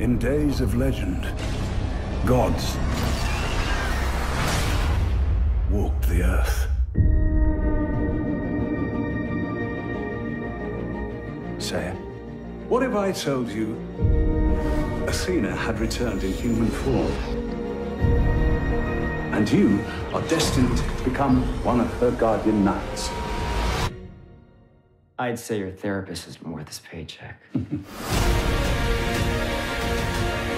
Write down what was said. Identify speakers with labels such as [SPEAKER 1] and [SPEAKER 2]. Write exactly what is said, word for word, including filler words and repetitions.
[SPEAKER 1] In days of legend, gods walked the earth. Say it. What if I told you Athena had returned in human form? And you are destined to become one of her guardian knights.
[SPEAKER 2] I'd say your therapist isn't worth this paycheck.